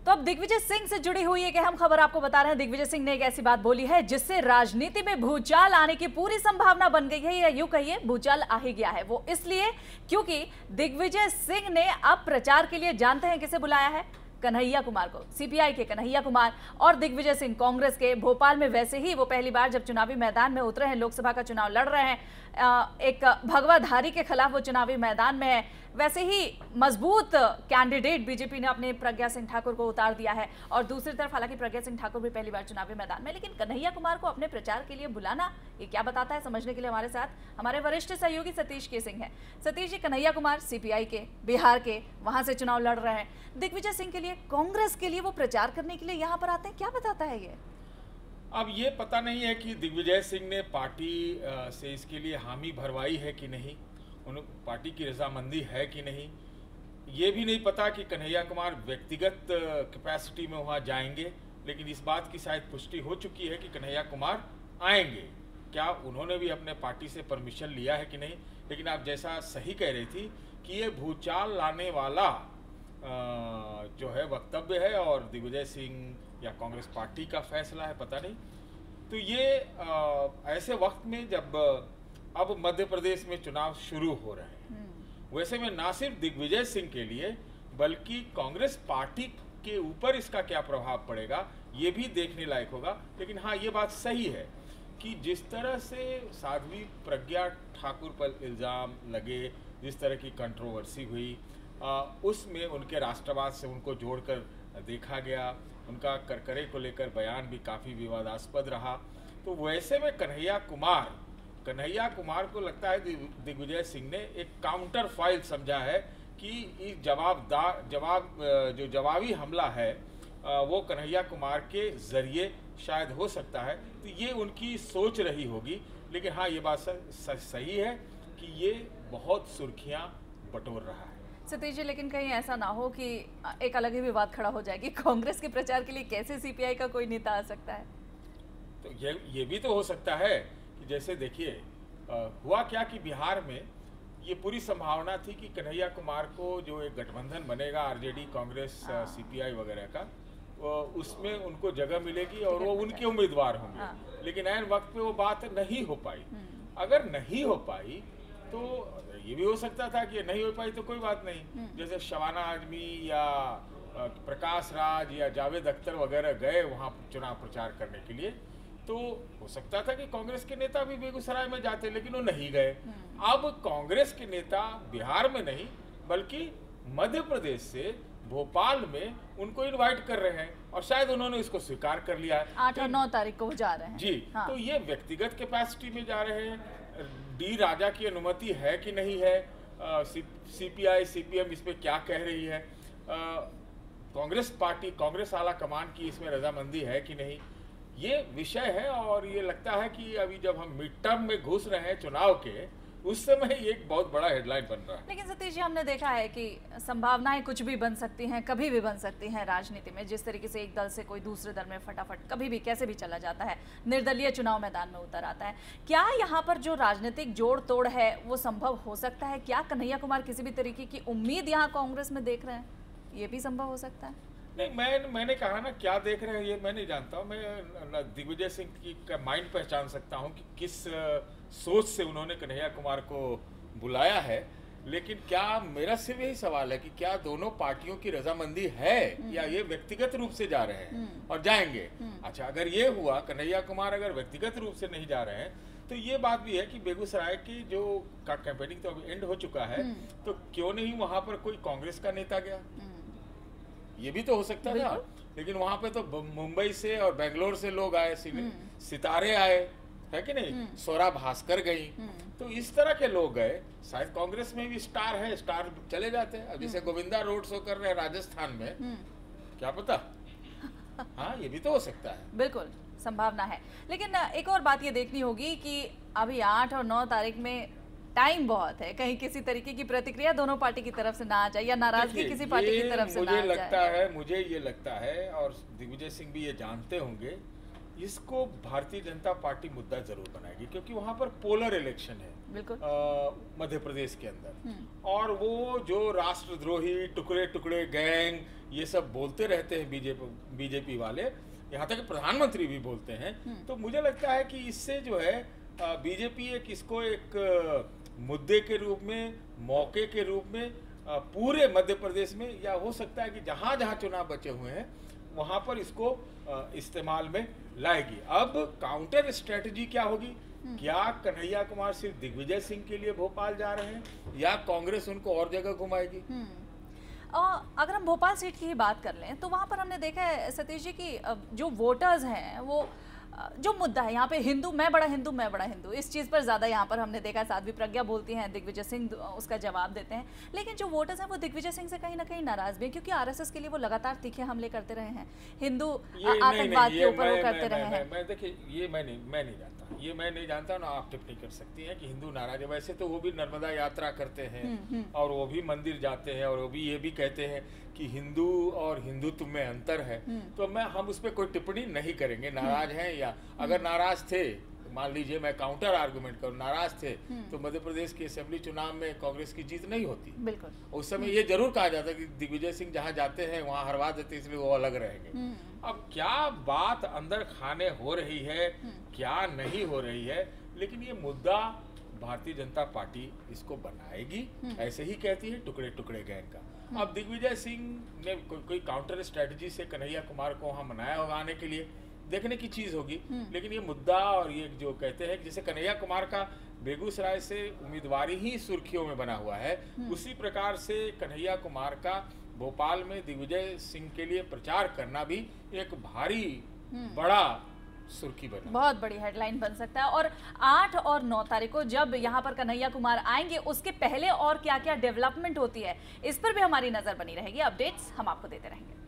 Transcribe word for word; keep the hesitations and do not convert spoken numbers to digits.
तो अब दिग्विजय सिंह से जुड़ी हुई एक अहम खबर आपको बता रहे हैं। दिग्विजय सिंह ने एक ऐसी बात बोली है जिससे राजनीति में भूचाल आने की पूरी संभावना बन गई है, या यूं कहिए भूचाल आ ही गया है। वो इसलिए क्योंकि दिग्विजय सिंह ने अब प्रचार के लिए जानते हैं किसे बुलाया है? कन्हैया कुमार को। सीपीआई के कन्हैया कुमार और दिग्विजय सिंह कांग्रेस के। भोपाल में वैसे ही वो पहली बार जब चुनावी मैदान में उतरे हैं, लोकसभा का चुनाव लड़ रहे हैं, एक भगवाधारी के खिलाफ वो चुनावी मैदान में है, वैसे ही मजबूत कैंडिडेट बीजेपी ने अपने प्रज्ञा सिंह ठाकुर को उतार दिया है। और दूसरी तरफ हालांकि प्रज्ञा सिंह ठाकुर भी पहली बार चुनावी मैदान में, लेकिन कन्हैया कुमार को अपने प्रचार के लिए बुलाना ये क्या बताता है, समझने के लिए हमारे साथ हमारे वरिष्ठ सहयोगी सतीश के सिंह है। सतीश जी, कन्हैया कुमार सीपीआई के, बिहार के, वहां से चुनाव लड़ रहे हैं। दिग्विजय सिंह के लिए, कांग्रेस के लिए वो प्रचार करने के लिए यहाँ पर आते हैं, क्या बताता है ये? अब ये पता नहीं है कि दिग्विजय सिंह ने पार्टी से इसके लिए हामी भरवाई है कि नहीं, उन पार्टी की रजामंदी है कि नहीं। ये भी नहीं पता कि कन्हैया कुमार व्यक्तिगत कैपेसिटी में वहाँ जाएंगे, लेकिन इस बात की शायद पुष्टि हो चुकी है कि कन्हैया कुमार आएंगे। क्या उन्होंने भी अपने पार्टी से परमिशन लिया है कि नहीं। लेकिन आप जैसा सही कह रही थी कि ये भूचाल लाने वाला जो है वक्तव्य है और दिग्विजय सिंह या कांग्रेस पार्टी का फैसला है, पता नहीं। तो ये आ, ऐसे वक्त में जब अब मध्य प्रदेश में चुनाव शुरू हो रहे हैं, वैसे में ना सिर्फ दिग्विजय सिंह के लिए बल्कि कांग्रेस पार्टी के ऊपर इसका क्या प्रभाव पड़ेगा ये भी देखने लायक होगा। लेकिन हाँ, ये बात सही है कि जिस तरह से साध्वी प्रज्ञा ठाकुर पर इल्ज़ाम लगे, जिस तरह की कंट्रोवर्सी हुई, आ, उसमें उनके राष्ट्रवाद से उनको जोड़कर देखा गया, उनका करकरे को लेकर बयान भी काफ़ी विवादास्पद रहा। तो वैसे में कन्हैया कुमार कन्हैया कुमार को लगता है दिग्विजय सिंह ने एक काउंटर फाइल समझा है कि इस जवाबदार जवाब जो जवाबी हमला है वो कन्हैया कुमार के जरिए शायद हो सकता है। तो ये उनकी सोच रही होगी। लेकिन हाँ, ये बात सही है कि ये बहुत सुर्खियां बटोर रहा है। सतीश जी, लेकिन कहीं ऐसा ना हो कि एक अलग ही विवाद खड़ा हो जाए कि कांग्रेस के प्रचार के लिए कैसे सीपीआई का कोई नेता आ सकता है? तो ये ये भी तो हो सकता है कि जैसे देखिए हुआ क्या कि बिहार में ये पूरी संभावना थी कि कन्हैया कुमार को जो एक गठबंधन बनेगा आरजेडी कांग्रेस सीपीआई वगैरह का, उसमें उनको जगह मिलेगी और वो उनके उम्मीदवार होंगे। लेकिन ऐन वक्त पे वो बात नहीं हो पाई। अगर नहीं हो पाई तो ये भी हो सकता था कि नहीं हो पाई तो कोई बात नहीं, जैसे शबाना आजमी या प्रकाश राज या जावेद अख्तर वगैरह गए वहाँ चुनाव प्रचार करने के लिए, तो हो सकता था कि कांग्रेस के नेता भी बेगूसराय में जाते, लेकिन वो नहीं गए। अब कांग्रेस के नेता बिहार में नहीं बल्कि मध्य प्रदेश से भोपाल में उनको इनवाइट कर रहे हैं और शायद उन्होंने इसको स्वीकार कर लिया है। आठ और नौ तारीख को जा रहे हैं जी। हाँ। तो ये व्यक्तिगत कैपेसिटी में जा रहे हैं। डी राजा की अनुमति है कि नहीं है, सीपीआई सीपीएम इस पे क्या कह रही है, कांग्रेस पार्टी कांग्रेस आला कमान की इसमें रजामंदी है कि नहीं, ये विषय है। और ये लगता है कि अभी जब हम मिड टर्म में घुस रहे हैं चुनाव के, उस समय एक बहुत बड़ा हेडलाइन बन रहा है। लेकिन सतीश जी, हमने देखा है कि संभावनाएं कुछ भी बन सकती हैं, कभी भी बन सकती हैं राजनीति में। जिस तरीके से एक दल से कोई दूसरे दल में फटाफट कभी भी कैसे भी चला जाता है, निर्दलीय चुनाव मैदान में उतर आता है। क्या यहाँ पर जो राजनीतिक जोड़ तोड़ है वो संभव हो सकता है? क्या कन्हैया कुमार किसी भी तरीके की उम्मीद यहाँ कांग्रेस में देख रहे हैं? ये भी संभव हो सकता है। नहीं, मैं मैंने कहा ना, क्या देख रहे हैं ये मैं नहीं जानता हूँ। मैं दिग्विजय सिंह की का माइंड पहचान सकता हूँ कि किस सोच से उन्होंने कन्हैया कुमार को बुलाया है। लेकिन क्या मेरा सिर्फ यही सवाल है कि क्या दोनों पार्टियों की रजामंदी है या ये व्यक्तिगत रूप से जा रहे हैं और जाएंगे? अच्छा, अगर ये हुआ, कन्हैया कुमार अगर व्यक्तिगत रूप से नहीं जा रहे हैं, तो ये बात भी है कि बेगूसराय की जो का कैंपेनिंग तो अभी एंड हो चुका है, तो क्यों नहीं वहां पर कोई कांग्रेस का नेता गया? ये भी तो हो सकता था। लेकिन वहां पे तो मुंबई से और बेंगलोर से लोग आए, सितारे आए, है कि नहीं, स्वरा भास्कर गई, तो इस तरह के लोग गए। शायद कांग्रेस में भी स्टार है, स्टार चले जाते हैं। अब जैसे गोविंदा रोड शो कर रहे हैं राजस्थान में, क्या पता। हाँ, ये भी तो हो सकता है। बिल्कुल संभावना है। लेकिन एक और बात ये देखनी होगी कि अभी आठ और नौ तारीख में टाइम बहुत है, कहीं किसी तरीके की प्रतिक्रिया दोनों पार्टी की तरफ से ना आ जाए या नाराजगी किसी पार्टी की तरफ से ना आ जाए। मुझे लगता है मुझे ये लगता है और दिग्विजय सिंह भी ये जानते होंगे, इसको भारतीय जनता पार्टी मुद्दा जरूर बनाएगी, क्योंकि वहां पर पोलर इलेक्शन है बिल्कुल मध्य प्रदेश के अंदर। और वो जो राष्ट्रद्रोही टुकड़े टुकड़े गैंग ये सब बोलते रहते हैं बीजेपी बीजेपी वाले, यहाँ तक प्रधानमंत्री भी बोलते हैं। तो मुझे लगता है कि इससे जो है बीजेपी एक इसको एक मुद्दे के रूप में, मौके के रूप में पूरे मध्य प्रदेश में, या हो सकता है कि जहां जहां चुनाव बचे हुए हैं वहां पर इसको इस्तेमाल में लाएगी। अब काउंटर स्ट्रेटजी क्या होगी? क्या कन्हैया कुमार सिर्फ दिग्विजय सिंह के लिए भोपाल जा रहे हैं या कांग्रेस उनको और जगह घुमाएगी? और अगर हम भोपाल सीट की ही बात कर लें तो वहां पर हमने देखा है सतीश जी की जो वोटर्स हैं वो जो मुद्दा है यहाँ पे हिंदू, मैं बड़ा हिंदू मैं बड़ा हिंदू, इस चीज़ पर ज़्यादा यहाँ पर हमने देखा। साध्वी प्रज्ञा बोलती हैं, दिग्विजय सिंह उसका जवाब देते हैं, लेकिन जो वोटर्स हैं वो दिग्विजय सिंह से कहीं ना कहीं नाराज भी हैं, क्योंकि आरएसएस के लिए वो लगातार तीखे हमले करते रहे हैं, हिंदू आतंकवाद के ऊपर वो करते रहे हैं। मैं देखिए ये मैं नहीं मैं नहीं जानता ये मैं नहीं जानता ना आप टिप्पणी कर सकती हैं कि हिंदू नाराज है। वैसे तो वो भी नर्मदा यात्रा करते हैं और वो भी मंदिर जाते हैं और वो भी ये भी कहते हैं कि हिंदू और हिंदुत्व में अंतर है। तो मैं हम उस पर कोई टिप्पणी नहीं करेंगे, नाराज हैं या अगर नाराज थे, मान लीजिए मैं काउंटर आर्गुमेंट करूं, नाराज थे तो मध्य प्रदेश के असेंबली चुनाव में कांग्रेस की जीत नहीं होती। बिल्कुल उस समय ये जरूर कहा जाता कि दिग्विजय सिंह जहां जाते हैं वहां हरवा देते, इसलिए वो अलग रहेंगे। अब क्या बात अंदर खाने हो रही है, क्या नहीं हो रही है, लेकिन ये मुद्दा भारतीय जनता पार्टी इसको बनाएगी, ऐसे ही कहती है टुकड़े टुकड़े गैंग का। अब दिग्विजय सिंह ने को, कोई काउंटर स्ट्रेटजी से कन्हैया कुमार को वहां मनाया होगा आने के लिए, देखने की चीज होगी। लेकिन ये मुद्दा और ये जो कहते हैं जैसे कन्हैया कुमार का बेगूसराय से उम्मीदवारी ही सुर्खियों में बना हुआ है, उसी प्रकार से कन्हैया कुमार का भोपाल में दिग्विजय सिंह के लिए प्रचार करना भी एक भारी बड़ा सुर्खी बना, बहुत बड़ी हेडलाइन बन सकता है। और आठ और नौ तारीख को जब यहाँ पर कन्हैया कुमार आएंगे, उसके पहले और क्या क्या डेवलपमेंट होती है इस पर भी हमारी नजर बनी रहेगी। अपडेट्स हम आपको देते रहेंगे।